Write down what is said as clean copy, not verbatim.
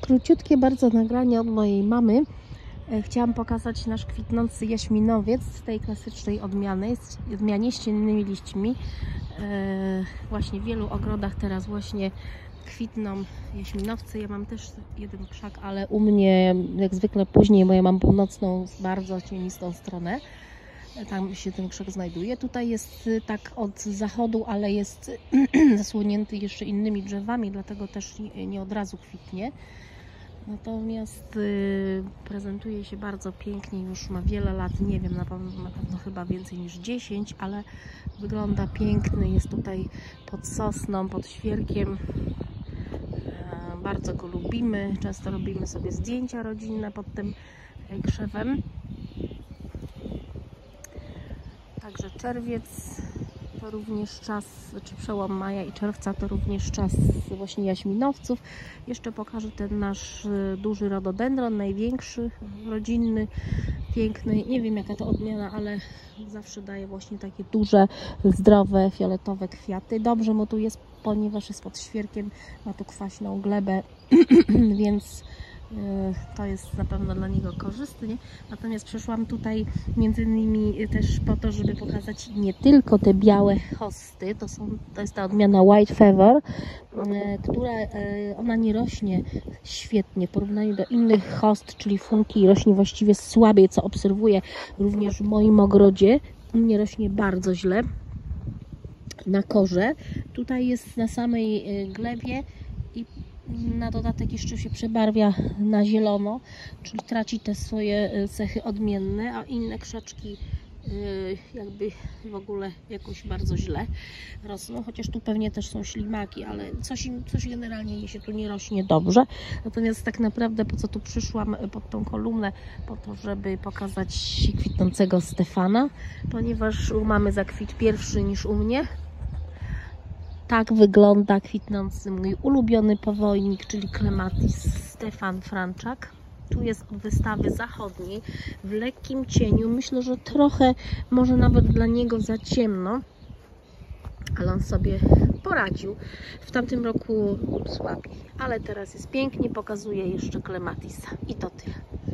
Króciutkie bardzo nagranie od mojej mamy. Chciałam pokazać nasz kwitnący jaśminowiec z tej klasycznej odmianie z ciennymi liśćmi. Właśnie w wielu ogrodach teraz właśnie kwitną jaśminowce. Ja mam też jeden krzak, ale u mnie jak zwykle później, bo ja mam północną, bardzo cienistą stronę. Tam się ten krzak znajduje. Tutaj jest tak od zachodu, ale jest zasłonięty jeszcze innymi drzewami, dlatego też nie od razu kwitnie. Natomiast prezentuje się bardzo pięknie, już ma wiele lat, nie wiem, na pewno chyba więcej niż 10, ale wygląda piękny, jest tutaj pod sosną, pod świerkiem. Bardzo go lubimy, często robimy sobie zdjęcia rodzinne pod tym krzewem. Także czerwiec to również czas, czy przełom maja i czerwca to również czas właśnie jaśminowców. Jeszcze pokażę ten nasz duży rododendron, największy, rodzinny, piękny. Nie wiem jaka to odmiana, ale zawsze daje właśnie takie duże, zdrowe, fioletowe kwiaty. Dobrze mu tu jest, ponieważ jest pod świerkiem, ma tu kwaśną glebę, więc to jest na pewno dla niego korzystnie. Natomiast przyszłam tutaj między innymi też po to, żeby pokazać nie tylko te białe hosty, to jest ta odmiana White Feather, która ona nie rośnie świetnie w porównaniu do innych host, czyli funki, rośnie właściwie słabiej, co obserwuję również w moim ogrodzie. U mnie rośnie bardzo źle na korze. Tutaj jest na samej glebie i na dodatek jeszcze się przebarwia na zielono, czyli traci te swoje cechy odmienne, a inne krzaczki jakby w ogóle jakoś bardzo źle rosną, chociaż tu pewnie też są ślimaki, ale coś generalnie się tu nie rośnie dobrze. Natomiast tak naprawdę po co tu przyszłam pod tą kolumnę? Po to, żeby pokazać kwitnącego Stefana, ponieważ mamy zakwit pierwszy niż u mnie. Tak wygląda kwitnący mój ulubiony powojnik, czyli Clematis Stefan Franczak. Tu jest od wystawy zachodniej, w lekkim cieniu. Myślę, że trochę, może nawet dla niego za ciemno, ale on sobie poradził. W tamtym roku słabiej, ale teraz jest pięknie, pokazuje jeszcze Clematisa. I to tyle.